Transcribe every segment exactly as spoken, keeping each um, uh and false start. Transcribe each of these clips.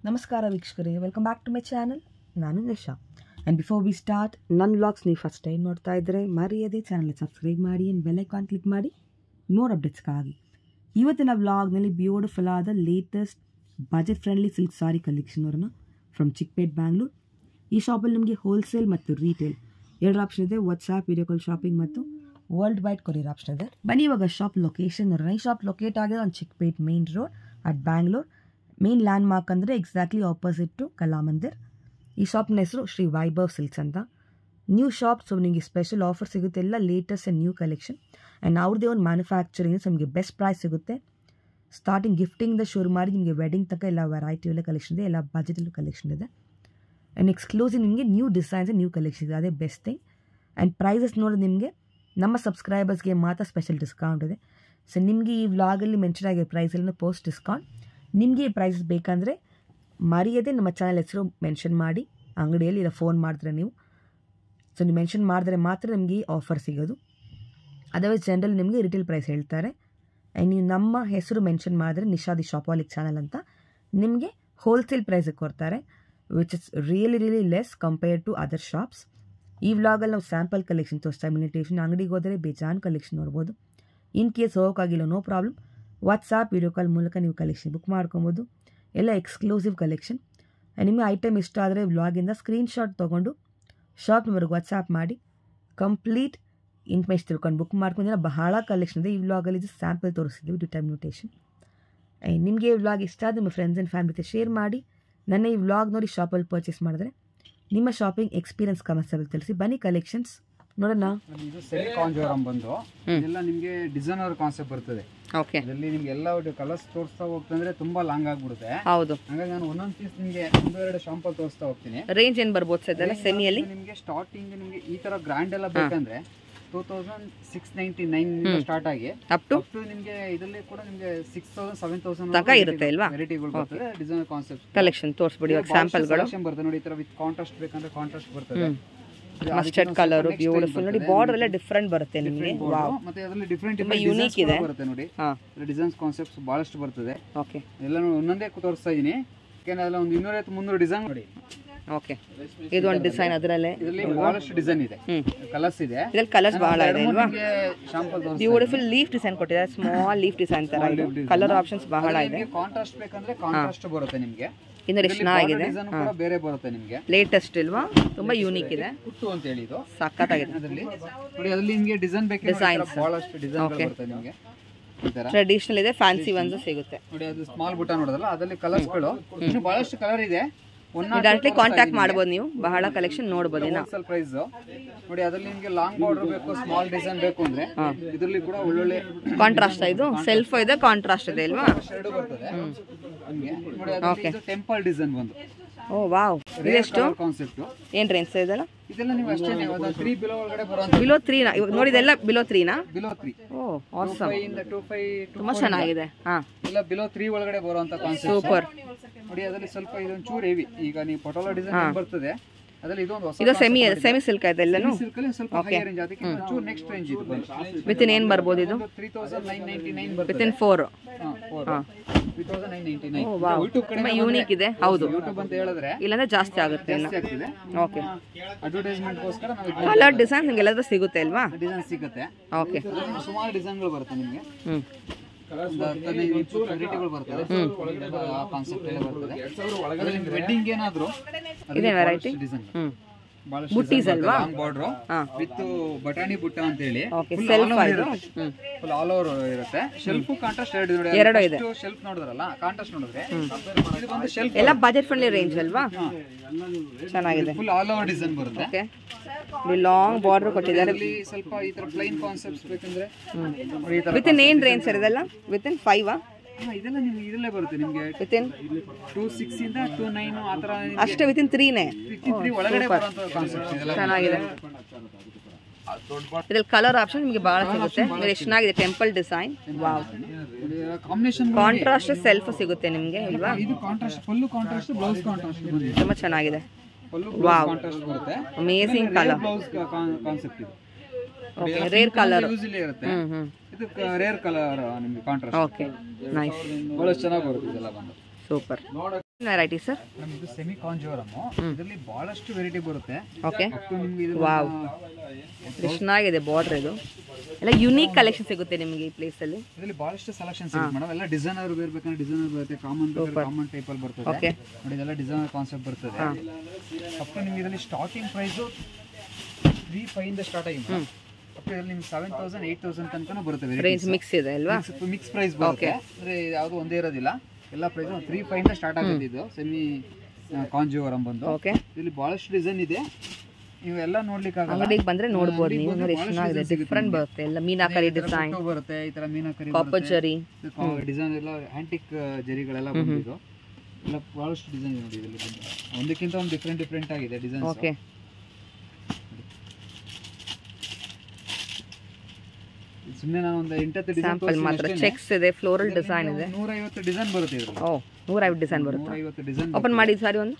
ನಮಸ್ಕಾರ ವೀಕ್ಷಕರೇ, welcome back to my channel. ನಾನು Nisha. And before we start, ನನ್ನ ವ್ಲಾಗ್ಸ್ ನೀವು ಫಸ್ಟ್ ಟೈಮ್ ನೋಡ್ತಾ ಇದ್ದರೆ ಮರೆಯದೇ ಚಾನಲ್ ಸಬ್ಸ್ಕ್ರೈಬ್ ಮಾಡಿ ಆ್ಯಂಡ್ ಬೆಲ್ ಐಕಾನ್ ಕ್ಲಿಕ್ ಮಾಡಿ ಮೋರ್ ಅಪ್ಡೇಟ್ಸ್ಗಾಗಿ. ಇವತ್ತಿನ ವ್ಲಾಗ್ನಲ್ಲಿ ಬ್ಯೂಟಿಫುಲ್ ಆದ latest budget friendly silk sari collection ಅವರನ್ನು ಫ್ರಮ್ ಚಿಕ್ಪೇಟ್ ಬ್ಯಾಂಗ್ಳೂರ್. ಈ ಶಾಪಲ್ಲಿ ನಿಮಗೆ ಹೋಲ್ಸೇಲ್ ಮತ್ತು ರೀಟೇಲ್ ಎರಡು ಆಪ್ಷನ್ ಇದೆ. ವಾಟ್ಸಾಪ್, ವಿಡಿಯೋ ಕಾಲ್ ಶಾಪಿಂಗ್ ಮತ್ತು ವರ್ಲ್ಡ್ ವೈಡ್ ಕೊರಿಯರ್ ಆಪ್ಷನ್ ಇದೆ. ಬನ್ನಿ ಇವಾಗ ಶಾಪ್ ಲೊಕೇಶನ್ ನೋಡೋಣ. ಈ ಶಾಪ್ ಲೊಕೇಟ್ ಆಗಿದೆ on Chickpet main road at Bangalore. Main landmark ಅಂದರೆ ಎಕ್ಸಾಕ್ಟ್ಲಿ ಆಪೋಸಿಟ್ ಟು ಕಲಾಮಂದಿರ್. ಈ ಶಾಪ್ನ ಹೆಸರು ಶ್ರೀ ವೈಭವ್ ಸಿಲ್ಕ್ಸ್ ಅಂತ. ನ್ಯೂ ಶಾಪ್, ಸೊ ನಿಮಗೆ ಸ್ಪೆಷಲ್ ಆಫರ್ ಸಿಗುತ್ತೆ, ಎಲ್ಲ latest and new collection. And ಅವ್ರದ್ದೇ ಒಂದು ಮ್ಯಾನುಫ್ಯಾಕ್ಚರಿಂಗ್, ಸೊ ನಿಮಗೆ ಬೆಸ್ಟ್ ಪ್ರೈಸ್ ಸಿಗುತ್ತೆ. ಸ್ಟಾರ್ಟಿಂಗ್ ಗಿಫ್ಟಿಂಗ್ದ ಶುರು ಮಾಡಿ ನಿಮಗೆ ವೆಡ್ಡಿಂಗ್ ತನಕ ಎಲ್ಲ ವೆರೈಟಿ ಎಲ್ಲ ಕಲೆಕ್ಷನ್ ಇದೆ, ಎಲ್ಲ ಬಜೆಟಲ್ಲೂ ಕಲೆಕ್ಷನ್ ಇದೆ. ಆ್ಯಂಡ್ ಎಕ್ಸ್ಕ್ಲೂಸಿವ್ ನಿಮಗೆ ನ್ಯೂ ಡಿಸೈನ್ಸ್ ನ್ಯೂ ಕಲೆಕ್ಷನ್ ಇದೆ, ಅದೇ ಬೆಸ್ಟ್ ಥಿಂಗ್. ಆ್ಯಂಡ್ ಪ್ರೈಸಸ್ ನೋಡಿ ನಿಮಗೆ ನಮ್ಮ ಸಬ್ಸ್ಕ್ರೈಬರ್ಸ್ಗೆ ಮಾತ್ರ ಸ್ಪೆಷಲ್ ಡಿಸ್ಕೌಂಟ್ ಇದೆ. ಸೊ ನಿಮಗೆ ಈ ವ್ಲಾಗಲ್ಲಿ ಮೆನ್ಷನ್ ಆಗಿರೋ ಪ್ರೈಸಲ್ಲಿ ಪೋಸ್ಟ್ ಡಿಸ್ಕೌಂಟ್. ನಿಮಗೆ ಈ ಪ್ರೈಸಸ್ ಬೇಕಂದರೆ ಮರೆಯದೇ ನಮ್ಮ ಚಾನಲ್ ಹೆಸರು ಮೆನ್ಷನ್ ಮಾಡಿ ಅಂಗಡಿಯಲ್ಲಿ ಇಲ್ಲ ಫೋನ್ ಮಾಡಿದ್ರೆ ನೀವು. ಸೊ ನೀವು ಮೆನ್ಷನ್ ಮಾಡಿದ್ರೆ ಮಾತ್ರ ನಿಮಗೆ ಈ ಆಫರ್ ಸಿಗೋದು. ಅದರ್ವೈಸ್ ಜನರಲ್ ನಿಮಗೆ ರಿಟೇಲ್ ಪ್ರೈಸ್ ಹೇಳ್ತಾರೆ. ಆ್ಯಂಡ್ ನೀವು ನಮ್ಮ ಹೆಸರು ಮೆನ್ಷನ್ ಮಾಡಿದ್ರೆ ನಿಶಾದಿ ಶಾಪಾಲಿಕ್ ಚಾನಲ್ ಅಂತ ನಿಮಗೆ ಹೋಲ್ಸೇಲ್ ಪ್ರೈಸಿಗೆ ಕೊಡ್ತಾರೆ, which is really really less compared to other shops. ಈ ವ್ಲಾಗಲ್ಲಿ ನಾವು ಸ್ಯಾಂಪಲ್ ಕಲೆಕ್ಷನ್ ತೋರಿಸ್ತಾ ಇಮಿಟೇಷನ್. ಅಂಗಡಿಗೆ ಹೋದರೆ ಬೇಜಾನ್ ಕಲೆಕ್ಷನ್ ನೋಡ್ಬೋದು. ಇನ್ ಕೇಸ್ ಹೋಗೋಕ್ಕಾಗಿಲ್ಲ, no problem, WhatsApp video call ಮೂಲಕ ನೀವು ಕಲೆಕ್ಷನ್ ಬುಕ್ ಮಾಡ್ಕೊಬೋದು. ಎಲ್ಲ ಎಕ್ಸ್ಕ್ಲೂಸಿವ್ ಕಲೆಕ್ಷನ್. ನಿಮಗೆ ಐಟಮ್ ಇಷ್ಟ ಆದರೆ ವ್ಲಾಗಿಂದ ಸ್ಕ್ರೀನ್ಶಾಟ್ ತೊಗೊಂಡು ಶಾಪ್ನವರೆಗೆ ವಾಟ್ಸಾಪ್ ಮಾಡಿ ಕಂಪ್ಲೀಟ್ ಇನ್ಫಾರ್ಮೇಷನ್ ತಿಳ್ಕೊಂಡು ಬುಕ್ ಮಾಡ್ಕೊಂಡ್ರೆ ಬಹಳ ಕಲೆಕ್ಷನ್ ಇದೆ. ಈ ವ್ಲಾಗಲ್ಲಿ ಇದು ಸ್ಯಾಂಪಲ್ ತೋರಿಸ್ತಿದ್ವಿ ಟು ಟೈಮ್ ಮ್ಯೂಟೇಷನ್. ನಿಮಗೆ ಈ ವ್ಲಾಗ್ ಇಷ್ಟ ಆದರೆ ನಿಮ್ಮ ಫ್ರೆಂಡ್ಸ್ ಆ್ಯಂಡ್ ಫ್ಯಾಮಿಲಿ ಜೊತೆ ಶೇರ್ ಮಾಡಿ. ನನ್ನ ಈ ವ್ಲಾಗ್ ನೋಡಿ ಶಾಪಲ್ಲಿ ಪರ್ಚೇಸ್ ಮಾಡಿದ್ರೆ ನಿಮ್ಮ ಶಾಪಿಂಗ್ ಎಕ್ಸ್ಪೀರಿಯನ್ಸ್ ಕಮೆಂಟ್ಸಲ್ಲಿ ತಿಳಿಸಿ. ಬನ್ನಿ ಕಲೆಕ್ಷನ್ಸ್ ನೋಡೋಣ. ಇದು ಸೆಮಿ ಕಾಂಜೋರಮ್ ಬಂದು ಇದೆಲ್ಲ ನಿಮಗೆ ಡಿಸೈನರ್ ಕಾನ್ಸೆಪ್ಟ್ ಬರ್ತದೆ. ಓಕೆ, ಇದರಲ್ಲಿ ನಿಮ್ಗೆ ಎಲ್ಲ ಕಲರ್ಸ್ ತೋರಿಸ್ತಾ ಹೋಗ್ತಂದ್ರೆ ತುಂಬಾ ಲಾಂಗ್ ಆಗ್ಬಿಡುತ್ತೆ. ಹೌದು, ಹಾಗಾಗಿ ನಾನು ಒಂದೊಂದು ಪೀಸ್ ನಿಮಗೆ ಒಂದೆರಡು ಶಾಂಪಲ್ ತೋರಿಸ್ತಾ ಹೋಗ್ತೀನಿ. ರೇಂಜ್ ಏನು ಬರ್ಬೋದು ಸರ್ ಇದೆಲ್ಲ ಸೆಮಿಯಲ್ಲಿ? ನಿಮಗೆ ಸ್ಟಾರ್ಟಿಂಗ್ ನಿಮಗೆ ಈ ತರ ಗ್ರ್ಯಾಂಡ್ ಎಲ್ಲ ಬೇಕಂದ್ರೆ two thousand six ninety nine start ಆಗಿ ಅಪ್ ಟು ನಿಮಗೆ ಇದರಲ್ಲಿ ಕೂಡ ನಿಮಗೆ ಸಿಕ್ಸ್ ತೌಸಂಡ್ ಸೆವೆನ್ ತೌಸಂಡ್ ತನಕ ಇರುತ್ತೆ ಅಲ್ವಾ? ವೆರೈಟಿಗಳು ಬರ್ತದೆ. ಡಿಸೈನರ್ ಕಾನ್ಸೆಪ್ಟ್ ಕಲೆಕ್ಷನ್ ತೋರಿಸ್ಬಿಡಿ. ಸ್ಯಾಂಪಲ್ಗಳು ಬರ್ತದೆ ನೋಡಿ. ಈ ತರ ವಿತ್ ಕಾಂಟ್ರಾಸ್ಟ್ ಬೇಕಂದ್ರೆ ಕಾಂಟ್ರಾಸ್ಟ್ ಬರ್ತದೆ. ಮಸ್ಟರ್ಡ್ ಕಲರ್ ಬ್ಯೂಟಿಫುಲ್ ನೋಡಿ. ಬಾರ್ಡರ್ ಎಲ್ಲ ಡಿಫರೆಂಟ್ ಬರುತ್ತೆ ನಿಮಗೆ. ವಾವ್, ಮತ್ತೆ ಅದರಲ್ಲಿ ಡಿಫರೆಂಟ್ ತುಂಬಾ ಯೂನಿಕ್ ಇದೆ ಬರುತ್ತೆ ನೋಡಿ. ಹಾ, ಡಿಸೈನ್ಸ್ ಕಾನ್ಸೆಪ್ಟ್ಸ್ ಬಹಳಷ್ಟು ಬರ್ತದೆ. ಓಕೆ, ಎಲ್ಲ ಒಂದೊಂದೇ ತೋರಿಸ್ತಾ ಇದೀನಿ. ಯಾಕಂದ್ರೆ ಅದೆಲ್ಲ ಒಂದು ಇನ್ನೂರೈವತ್ತು ಮುನ್ನೂರು ಡಿಸೈನ್ ನೋಡಿ. ಓಕೆ, ಇದು ಒಂದು ಡಿಸೈನ್, ಅದರಲ್ಲೇ ಇದರಲ್ಲಿ ಬಹಳಷ್ಟು ಡಿಸೈನ್ ಇದೆ, ಕಲರ್ಸ್ ಇದೆ. ಇದರಲ್ಲಿ ಕಲರ್ಸ್ ಬಹಳ ಇದೆ ಅಲ್ವಾ? ಶಾಂಪಲ್ ಬ್ಯೂಟಿಫುಲ್ ಲೀಫ್ ಡಿಸೈನ್ ಕೊಟ್ಟಿದ್ದಾರೆ, ಸ್ಮಾಲ್ ಲೀಫ್ ಡಿಸೈನ್ ತರ ಇದೆ. ಕಲರ್ ಆಪ್ಷನ್ಸ್ ಬಹಳ ಇದೆ. ಕಾಂಟ್ರಾಸ್ಟ್ ಬೇಕಂದ್ರೆ ಕಾಂಟ್ರಾಸ್ಟ್ ಬರುತ್ತೆ ನಿಮಗೆ. ಇನ್ನು ಎಷ್ಟು ಚೆನ್ನಾಗಿದೆ, ಬೇರೆ ಬರುತ್ತೆ ನಿಮಗೆ. ಲೇಟೆಸ್ಟ್ ಇಲ್ವಾ? ತುಂಬಾ ಯೂನಿಕ್ ಇದೆ. ಕುಟ್ಟು ಅಂತ ಹೇಳಿ ಇದು ಸಕ್ಕತ್ತಾಗಿದೆ. ಅದರಲ್ಲಿ ನೋಡಿ, ಅದರಲ್ಲಿ ನಿಮಗೆ ಡಿಸೈನ್ ಬೇಕಿದ್ರೆ ಬಹಳಷ್ಟು ಡಿಸೈನ್ ಬರುತ್ತೆ ನಿಮಗೆ. ಟ್ರೆಡಿಷನಲ್ ಇದೆ, ಫ್ಯಾನ್ಸಿ ಒಂದು ಸಿಗುತ್ತೆ ನೋಡಿ. ಅದು ಸ್ಮಾಲ್ ಬುಟ್ಟ ನೋಡೋದಲ್ಲ, ಅದರಲ್ಲಿ ಕಲರ್ಸ್ ಗಳು ಇನ್ನು ಬಹಳಷ್ಟು ಕಲರ್ ಇದೆ. ಡೈರೆಕ್ಟ್ಲಿ ಕಾಂಟ್ಯಾಕ್ಟ್ ಮಾಡಬಹುದು ನೀವು, ಬಹಳ ಕಲೆಕ್ಷನ್ ನೋಡಬಹುದು. ಹೋಲ್ಸೇಲ್ ಪ್ರೈಸ್ ನೋಡಿ. ಅದರಲ್ಲಿ ನಿಮಗೆ ಲಾಂಗ್ ಬಾರ್ಡರ್ ಬೇಕು, ಸ್ಮಾಲ್ ಡಿಸೈನ್ ಬೇಕು ಅಂದ್ರೆ ಇದರಲ್ಲಿ ಕೂಡ ಒಳ್ಳೊಳ್ಳೆ ಕಾಂಟ್ರಾಸ್ಟ್. ಇದು ಸೆಲ್ಫ್ ಇದೆ, ಕಾಂಟ್ರಾಸ್ಟ್ ಇದೆ ಅಲ್ವಾ? ಶೇಡ್ ಬರ್ತದೆ ನಿಮಗೆ ನೋಡಿ. ಅದರಲ್ಲಿ ಟೆಂಪಲ್ ಡಿಸೈನ್ ಬಂದು, ಓ ವಾವ್, ಇದೆಷ್ಟು ಕಾನ್ಸೆಪ್ಟ್? ಏನ್ ರೇಂಜ್ ಇದೆಲ್ಲ? ಇದೆಲ್ಲ ನೀವು ಅಷ್ಟೇ ತ್ರೀ ಬಿಲೋ ಒಳಗಡೆ ಬರುವಂತ. ಬಿಲೋ ತ್ರೀ ನಾ ಇವಾಗ ನೋಡಿದೆಲ್ಲ ಬಿಲೋ ತ್ರೀನಾ? Below three. Oh awesome, two five ತುಂಬಾ ಚೆನ್ನಾಗಿದೆ. ಹಾ, ಇಲ್ಲ ಬಿಲೋ ತ್ರೀ ಒಳಗಡೆ ಬರುವಂತ ಕಾನ್ಸೆಪ್ಟ್. ಸೂಪರ್ ನೋಡಿ. ಅದರಲ್ಲಿ ಸ್ವಲ್ಪ ಇದೊಂದು ಚೂರು ಹೆವಿ. ಈಗ ನೀವು ಪಟೋಲಾ ಡಿಸೈನ್ ಬರ್ತದೆ, ಅದರಲ್ಲಿ ಇದೊಂದು ಹೊಸ ಇದು ಸೆಮಿ ಸೆಮಿ ಸಿಲ್ಕ್ ಇದೆ ಎಲ್ಲಾನು. ಸಿಲ್ಕ್ ಅಲ್ಲಿ ಸ್ವಲ್ಪ ಹೈ ರೇಂಜ್, ಅದಕ್ಕೆ ಚೂರು ನೆಕ್ಸ್ಟ್ ರೇಂಜ್ ಇದು ಬಂದು ವಿತ್ ಇನ್ ಏನ್ ಬರ್ಬೋದು ಇದು? Three thousand nine ninety nine ಬರ್ತದೆ. Within four. ಹಾ, four three thousand nine ninety nine. YouTube ಕಡೆ ಯೂನಿಕ್ ಇದೆ. ಹೌದು, ಯೂಟ್ಯೂಬ್ ಅಂತ ಹೇಳಿದ್ರೆ ಇಲ್ಲಾಂದ್ರೆ ಜಾಸ್ತಿ ಆಗುತ್ತೆ ಇನ್ನು. ಓಕೆ, ಅಡ್ವರ್ಟೈಸ್ಮೆಂಟ್ ಗೋಸ್ಕರ ನಾವು ಕಲರ್ ಡಿಸೈನ್ ನಿಮಗೆ ಎಲ್ಲಾದ್ರೂ ಸಿಗುತ್ತೆ ಅಲ್ವಾ? ಡಿಸೈನ್ ಸಿಗುತ್ತೆ. ಓಕೆ, ಸುಮಾರು ಡಿಸೈನ್ಗಳು ಬರುತ್ತೆ ನಿಮಗೆ. ಹ್ಮ್, ವೆರೈಟಿಗಳು ಬರ್ತದೆ. ಆ ಕಾನ್ಸೆಪ್ಟ್ ಎಲ್ಲ ಬರ್ತದೆ. ವೆಡ್ಡಿಂಗ್ ಏನಾದ್ರು ಇದೇ ವೆರೈಟಿ ಡಿಸೈನ್. ಹ್ಮ್, ಬುಟ್ಟೀಸ್ ಅಲ್ವಾ? ಲಾಂಗ್ ಬಾರ್ಡರ್ ವಿತ್ ಬಟಾಣಿ ಬುಟ್ಟ ಅಂತ ಹೇಳಿ ಸೆಲ್ಫ್ ಫುಲ್ ಆಲ್ ಓವರ್ ಇರುತ್ತೆ. ಶೆಲ್ಫ್ ಕಾಂಟ್ರಾಸ್ಟ್ ಎರಡು ನೋಡಿ. ಎರಡು ಇದೆ. ಶೆಲ್ಫ್ ನೋಡಿದ್ರಲ್ಲ, ಕಾಂಟ್ರಾಸ್ಟ್ ನೋಡಿದ್ರೆ ಇದು ಬಂದು ಶೆಲ್ಫ್. ಎಲ್ಲ ಬಜೆಟ್ ಫ್ರೆಂಡ್ಲಿ ರೇಂಜ್ ಅಲ್ವಾ? ಚೆನ್ನಾಗಿದೆ. ಫುಲ್ ಆಲ್ ಓವರ್ ಡಿಸೈನ್ ಬರುತ್ತೆ. ಓಕೆ, ಲಾಂಗ್ ಬಾರ್ಡರ್ ಕೊಟ್ಟಿದ್ದಾರೆ. ಇಲ್ಲಿ ಸ್ವಲ್ಪ ಈ ತರ ಪ್ಲೈನ್ ಕಾನ್ಸೆಪ್ಟ್ಸ್ ಬೇಕಂದ್ರೆ ವಿತ್ ಇನ್ ಏನ್ ರೇಂಜ್ ಸರ್ ಇದೆಲ್ಲ? ವಿತ್ ಇನ್ ಫೈವ್ ಆ? ಇದೆಲ್ಲ ನಿಮ್ಗೆ ಇದರಲ್ಲೇ ಬರುತ್ತೆ ನಿಮಗೆ. ವಿತ್ ಇನ್ ಟೂ ಸಿಕ್ಸ್ ಇಂದ ಟೂ ನೈನ್ ಆ ತರ ಅಷ್ಟೇ. ವಿತ್ ಇನ್ ತ್ರೀನೇ ಒಳಗಡೆ ಬರುವಂತ ಕಾನ್ಸೆಪ್ಟ್ ಇದೆಲ್ಲ ಚೆನ್ನಾಗಿದೆ. ಇದ್ರಲ್ಲಿ ಕಲರ್ ಆಪ್ಷನ್ ನಿಮಗೆ ಬಹಳ ಸಿಗುತ್ತೆ. ಎಷ್ಟು ಚೆನ್ನಾಗಿದೆ. Temple design, wow. Combination contrast self ಸಿಗುತ್ತೆ ನಿಮಗೆ ಅಲ್ವಾ? ಇದು contrast, full contrast, blouse contrast ಬಂದಿದೆ. ತುಂಬಾ ಚೆನ್ನಾಗಿದೆ. ಫುಲ್ ಬ್ಲೌಸ್ ಕಾಂಟ್ರಾಸ್ಟ್ ಬರುತ್ತೆ. Amazing colour. ಬ್ಲೌಸ್ ಕಾನ್ಸೆಪ್ಟ್ ಇದು. ಓಕೆ, ರೇರ್ ಕಲರ್ ಯೂಶಲಿ ಇರುತ್ತೆ. ಇದು ರೇರ್ ಕಲರ್ ನಿಮಗೆ ಕಾಂಟ್ರಾಸ್ಟ್. Okay, nice. ಬಹಳ ಚೆನ್ನಾಗಿ ಬರುತ್ತೆ ಇದೆಲ್ಲ ಬಂದು. ಸೂಪರ್. Variety sir? ನಮ್ ಇದು ಸೆಮಿ ಕಾಂಜೋರಮ್, ಇದರಲ್ಲಿ ಬಹಳಷ್ಟು ವೆರೈಟಿ ಬರುತ್ತೆ. ಓಕೆ, ನಿಮ್ಗೆ ಇದು ವಾವ್ ಚೆನ್ನಾಗಿದೆ ಬಾರ್ಡರ್. ಇದು ಎಲ್ಲ ಯುನೀಕ್ ಕಲೆಕ್ಷನ್ ಸಿಗುತ್ತೆ ನಿಮಗೆ ಈ ಪ್ಲೇಸ್ ಅಲ್ಲಿ. ಇದರಲ್ಲಿ ಬಹಳಷ್ಟು ಸೆಲೆಕ್ಷನ್ ಸಿಗುತ್ತೆ ಮೇಡಮ್. ಎಲ್ಲ ಡಿಸೈನರ್ ವೇರ್ ಬೇಕಂದ್ರೆ ಡಿಸೈನರ್ ಬರುತ್ತೆ, ಕಾಮನ್ ಕಾಮನ್ ಟೈಪ್ ಅಲ್ಲಿ ಬರ್ತದೆ. ಓಕೆ ನೋಡಿ, ಇದೆಲ್ಲ ಡಿಸೈನರ್ ಕಾನ್ಸೆಪ್ಟ್ ಬರ್ತದೆ. ಅಪ್ ಟು ನಿಮ್ಗೆ ಇದರಲ್ಲಿ ಸ್ಟಾರ್ಟಿಂಗ್ ಪ್ರೈಸ್ ತ್ರೀ ಫೈವ್ ಇಂದ ಸ್ಟಾರ್ಟ್ ಆಗಿ ಮೇಡಮ್. ಅಪ್ ಟು ಇದರಲ್ಲಿ ನಿಮ್ಗೆ ಸೆವೆನ್ ತೌಸಂಡ್ ಏಟ್ ತೌಸಂಡ್ ತನಕ ಬರುತ್ತೆ. ರೇಂಜ್ ಮಿಕ್ಸ್ ಇದೆ ಅಲ್ವಾ? ಮಿಕ್ಸ್ ಪ್ರೈಸ್ ಬರುತ್ತೆ ಅಂದ್ರೆ ಯಾವುದು ಒಂದೇ ಇರೋದಿಲ್ಲ. ಎಲ್ಲ ಪ್ರೈಸ್ ತ್ರೀ ಫೈವ್ ಇಂದ ಸ್ಟಾರ್ಟ್ ಆಗುತ್ತೆ. ಇದು ಸೆಮಿ ಕಾಂಜೀವರಂ ಬಂದು. ಓಕೆ, ಇಲ್ಲಿ ಬಹಳಷ್ಟು ಡಿಸೈನ್ ಇದೆ, ನೀವು ಎಲ್ಲ ನೋಡ್ಲಿಕ್ಕೆ ಆಗಲ್ಲ. ಅಂಗಡಿಗೆ ಬಂದ್ರೆ ನೋಡಬಹುದು ನೀವು. ನೋಡಿ ಎಷ್ಟು ಚೆನ್ನಾಗಿದೆ, ಡಿಫರೆಂಟ್ ಬರುತ್ತೆ. ಎಲ್ಲ ಮೀನಾಕರಿ ಡಿಸೈನ್ ಬರುತ್ತೆ, ಈ ತರ ಮೀನಾಕರಿ ಕಾಪರ್ ಜರಿ ಡಿಸೈನ್ ಎಲ್ಲ ಆಂಟಿಕ್ ಜರಿಗಳೆಲ್ಲ ಬಂದಿದ್ದು. ಎಲ್ಲ ಬಹಳಷ್ಟು ಡಿಸೈನ್ ಇದೆ ನೋಡಿ ಇದರಲ್ಲಿ ಬಂದು. ಒಂದಕ್ಕಿಂತ ಒಂದು ಡಿಫರೆಂಟ್ ಡಿಫರೆಂಟ್ ಆಗಿದೆ ಡಿಸೈನ್. ಓಕೆ, ಸುಮ್ಮನೆ ನಾನು ಒಂದು ಎಂಟತ್ತು ಡಿಸೈನ್ ಸ್ಯಾಂಪಲ್ ಮಾತ್ರ. ಚೆಕ್ಸ್ ಇದೆ, ಫ್ಲೋರಲ್ ಡಿಸೈನ್ ಇದೆ. ನೂರ ಐವತ್ತು ಡಿಸೈನ್ ಬರುತ್ತೆ ಇದರಲ್ಲಿ. ಓ, ನೂರ ಐವತ್ತು ಡಿಸೈನ್ ಬರುತ್ತೆ. ನೂರ ಐವತ್ತು ಡಿಸೈನ್ ಓಪನ್ ಮಾಡಿ ಸಾರಿ ಒಂದು.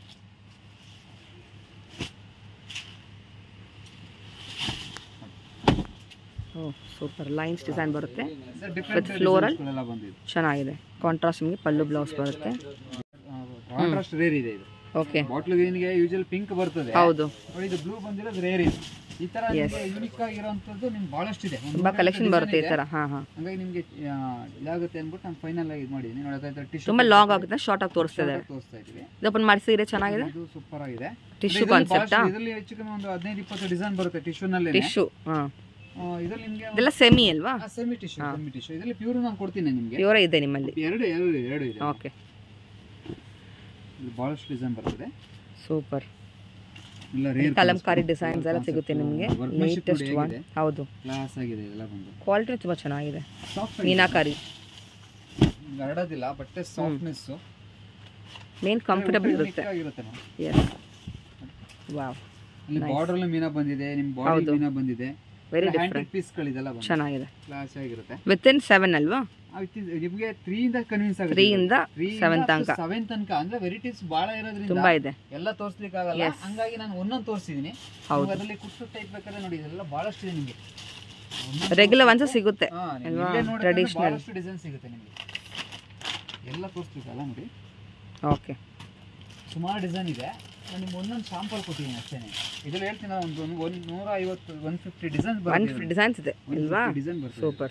ಓ ಸೂಪರ್, ಲೈನ್ಸ್ ಡಿಸೈನ್ ಬರುತ್ತೆ ವಿತ್ ಫ್ಲೋರಲ್. ಚೆನ್ನಾಗಿದೆ. ಕಾಂಟ್ರಾಸ್ಟ್ ನಿಮಗೆ ಪಲ್ಲು ಬ್ಲೌಸ್ ಬರುತ್ತೆ. ಕಾಂಟ್ರಾಸ್ಟ್ ರೇರ್ ಇದೆ ಇದು. ಓಕೆ, ಬಾಟ್ಲ್ ಗ್ರೀನ್ಗೆ ಯೂಶುವಲ್ ಪಿಂಕ್ ಬರ್ತದೆ. ಹೌದು, ನೋಡಿ ಇದು ಬ್ಲೂ ಬಂದಿರೋದು ರೇರ್ ಇದೆ. ಈ ತರ ನಿಮಗೆ ಯೂನಿಕ್ ಆಗಿರೋಂಥದ್ದು ನಿಮ್ಗೆ ಬಹಳಷ್ಟು ಇದೆ, ತುಂಬಾ ಕಲೆಕ್ಷನ್ ಬರುತ್ತೆ ಈ ತರ. ಹಾ ಹಾ, ಹಾಗಾಗಿ ನಿಮಗೆ ಇದಾಗುತ್ತೆ ಅಂದ್ಬಿಟ್ಟು ನಾನು ಫೈನಲ್ ಆಗಿ ಮಾಡಿದ್ದೀನಿ. ನೋಡಿ, ಟಿಶ್ಯೂ ತುಂಬಾ ಲಾಂಗ್ ಆಗುತ್ತೆ, ಶಾರ್ಟ್ ಆಗಿ ತೋರಿಸ್ತಾ ಇದೆ. ತೋರಿಸ್ತಾ ಇದ್ದೀವಿ. ಇದು ಓಪನ್ ಮಾಡಿ ಸೀರೆ ಚೆನ್ನಾಗಿದೆ. ಇದು ಸೂಪರ್ ಆಗಿದೆ. Tissue concept. ಇದರಲ್ಲಿ ಹೆಚ್ಚು ಕಮ್ಮಿ ಒಂದು ಹದಿನೈದು ಇಪ್ಪತ್ತು ಡಿಸೈನ್ ಬರುತ್ತೆ ಟಿಶ್ಯೂ ನಲ್ಲಿ. ಟಿಶ್ಯೂ, ಹಾ, ಇದರಲ್ಲಿ ನಿಮಗೆ ಇದೆಲ್ಲ ಸೆಮಿ ಅಲ್ವಾ? Semi tissue, semi tissue. ಇದರಲ್ಲಿ ಪ್ಯೂರ್ ನಾನು ಕೊಡ್ತೀನಿ ನಿಮಗೆ. ಪ್ಯೂರ್ ಇದೆ ನಿಮ್ಮಲ್ಲಿ? ಎರಡು ಎರಡು ಎರಡು ಇದೆ. ಓಕೆ, ಇದು ಬಹಳಷ್ಟು ಡಿಸೈನ್ ಬರ್ತದೆ. ಸೂಪರ್. ಎಲ್ಲ ರೇರ್ ಕಲಂಕಾರಿ ಡಿಸೈನ್ಸ್ ಎಲ್ಲ ಸಿಗುತ್ತೆ ನಿಮಗೆ. Latest one. ಹೌದು, ಕ್ಲಾಸ್ ಆಗಿದೆ ಎಲ್ಲ ಬಂದು. ಕ್ವಾಲಿಟಿ ತುಂಬಾ ಚೆನ್ನಾಗಿದೆ. ಮೀನಾಕಾರಿ ಹರಡೋದಿಲ್ಲ, ಬಟ್ಟೆ ಸಾಫ್ಟ್ನೆಸ್ ಮೇನ್ ಕಂಫರ್ಟಬಲ್ ಇರುತ್ತೆ. Yes, wow. ಇಲ್ಲಿ ಬಾರ್ಡರ್ ಅಲ್ಲಿ ಮೀನಾ ಬಂದಿದೆ, ನಿಮ್ಮ ಬಾಡಿ ಮೀನಾ ಬಂದಿದೆ. ವೆರಿ ಹ್ಯಾಂಡ್ ಡಿಫರೆಂಟ್ ಪೀಸ್ ಗಳಿದೆಲ್ಲ ಬಂದಿದೆ. ಚೆನ್ನಾಗಿದೆ. ಕ್ಲಾಸ್ ಆಗಿರುತ್ತೆ. ವಿತ್ ಇನ್ ಸೆವೆನ್ ಅಲ್ವಾ? ನಿಮಗೆ ತ್ರೀ ಇಂದ ಕನ್ವಿನ್ಸ್ ಆಗುತ್ತೆ. ತ್ರೀ ಇಂದ ಸೆವೆನ್ ತನಕ. ಸೆವೆನ್ ತನಕ ಅಂದ್ರೆ ವೆರೈಟೀಸ್ ಬಹಳ ಇರೋದ್ರಿಂದ ತುಂಬಾ ಇದೆ, ಎಲ್ಲ ತೋರಿಸ್ಲಿಕ್ಕೆ ಆಗಲ್ಲ. ಹಂಗಾಗಿ ನಾನು ಒಂದೊಂದು ತೋರಿಸಿದೀನಿ. ಹೌದು, ಅದರಲ್ಲಿ ಕುಟ್ಟು ಟೈಪ್ ಬೇಕಾದ್ರೆ ನೋಡಿ, ಇದೆಲ್ಲ ಬಹಳಷ್ಟು ಇದೆ ನಿಮಗೆ. ರೆಗ್ಯುಲರ್ ಒನ್ಸ್ ಸಿಗುತ್ತೆ ಅಲ್ವಾ? ಟ್ರೆಡಿಷನಲ್ ಬಹಳಷ್ಟು ಡಿಸೈನ್ ಸಿಗುತ್ತೆ ನಿಮಗೆ. ಎಲ್ಲ ತೋರಿಸ್ಲಿಕ್ಕಲ್ಲ ನೋಡಿ. ಓಕೆ, ಸುಮಾರು ಡಿಸೈನ್ ಇದೆ. ನಾನು ನಿಮ್ಗೆ ಒಂದೊಂದು ಶಾಂಪಲ್ ಕೊಟ್ಟಿದ್ದೀನಿ ಅಷ್ಟೇ. ಇದರಲ್ಲಿ ಹೇಳ್ತೀನಿ ಒಂದು ಒಂದು ನೂರ ಐವತ್ತು one fifty designs one fifty designs ಇದೆ ಅಲ್ವಾ? ಡಿಸೈನ್ ಬರ್ತದೆ. ಸೂಪರ್.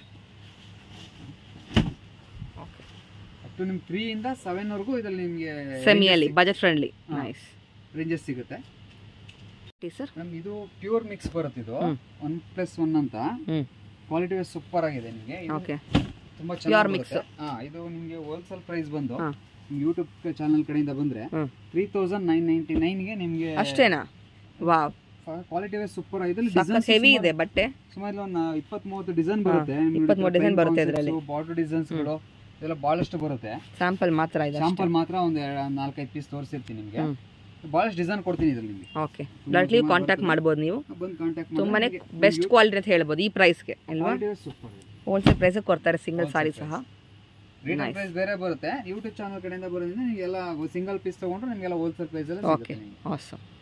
ಅಪ್ ಟು ನಿಮ್ಗೆ ತ್ರೀ ಇಂದ ಸೆವೆನ್ ವರೆಗೂ ಇದರಲ್ಲಿ ನಿಮಗೆ ಸೆಮಿಯಲ್ಲಿ ಬಜೆಟ್ ಫ್ರೆಂಡ್ಲಿ ನೈಸ್ ರೇಂಜಸ್ ಸಿಗುತ್ತೆ ಸರ್. ನಮ್ಗೆ ಇದು ಪ್ಯೂರ್ ಮಿಕ್ಸ್ ಬರುತ್ತೆ. ಇದು ಒನ್ ಪ್ಲಸ್ ಒನ್ ಅಂತ ಕ್ವಾಲಿಟಿ ವೈಸ್ ಸೂಪರ್ ಆಗಿದೆ ನಿಮಗೆ. ಓಕೆ, ತುಂಬಾ ಚೆನ್ನಾಗಿ ಮಿಕ್ಸ್. ಹಾ, ಇದು ನಿಮಗೆ ಹೋಲ್ಸೇಲ್ ಪ್ರೈಸ್ ಬಂದು ಯೂಟ್ಯೂಬ್ ಚಾನಲ್ ಕಡೆಯಿಂದ ಬಂದ್ರೆ ತ್ರೀ ತೌಸಂಡ್ ನೈನ್ ನೈಂಟಿ ನೈನ್ಗೆ ನಿಮಗೆ ಅಷ್ಟೇನಾ? Wow, quality wise super. ಇದರಲ್ಲಿ ಡಿಸೈನ್ಸ್ ಹೆವಿ ಇದೆ ಬಟ್ಟೆ. ಸುಮಾರು ಒಂದು ಇಪ್ಪತ್ತು ಮೂವತ್ತು ಡಿಸೈನ್ ಬರುತ್ತೆ. ಇಪ್ಪತ್ತು ಮೂವತ್ತು ಡಿಸೈನ್ ಬರುತ್ತೆ ಇದರಲ್ಲಿ. ಬಾರ್ಡರ್ ಡಿಸೈನ್ಸ್ಗಳು ಇದೆಲ್ಲ ಬಹಳಷ್ಟು ಬರುತ್ತೆ. ಸ್ಯಾಂಪಲ್ ಮಾತ್ರ ಇದೆ, ಸ್ಯಾಂಪಲ್ ಮಾತ್ರ ಒಂದು ನಾಲ್ಕೈದು ಪೀಸ್ ತೋರಿಸಿರ್ತೀನಿ ನಿಮಗೆ. ಬಹಳಷ್ಟು ಡಿಸೈನ್ ಕೊಡ್ತೀನಿ ಇದರಲ್ಲಿ ನಿಮಗೆ. ಓಕೆ, ಡೈರೆಕ್ಟ್ಲಿ ಕಾಂಟ್ಯಾಕ್ಟ್ ಮಾಡಬಹುದು ನೀವು. ಬಂದು ಕಾಂಟ್ಯಾಕ್ಟ್ ಮಾಡಿ. ತುಂಬಾನೇ ಬೆಸ್ಟ್ ಕ್ವಾಲಿಟಿ ಅಂತ ಹೇಳ್ಬೋದು ಈ ಪ್ರೈಸ್ಗೆ ಅಲ್ವಾ? ಸೂಪರ್. ಹೋಲ್ಸೇಲ್ ಪ್ರೈಸ್ ಕೊಡ್ತಾರೆ ಸಿಂಗಲ್ ಸಾರಿ ಸಹ. ರಿಟೇಲ್ ಪ್ರೈಸ್ ಬೇರೆ ಬರುತ್ತೆ. ಯೂಟ್ಯೂಬ್ ಚಾನಲ್ ಕಡೆಯಿಂದ ಬರೋದ್ರಿಂದ ನಿಮಗೆಲ್ಲ ಸಿಂಗಲ್ ಪೀಸ್ ತಗೊಂಡ್ರೆ ನಿಮಗೆಲ್ಲ ಹೋಲ್ಸೇಲ್ ಪ್ರೈಸ್ ಅಲ್ಲಿ ಸಿಗುತ್ತೆ. Okay, awesome.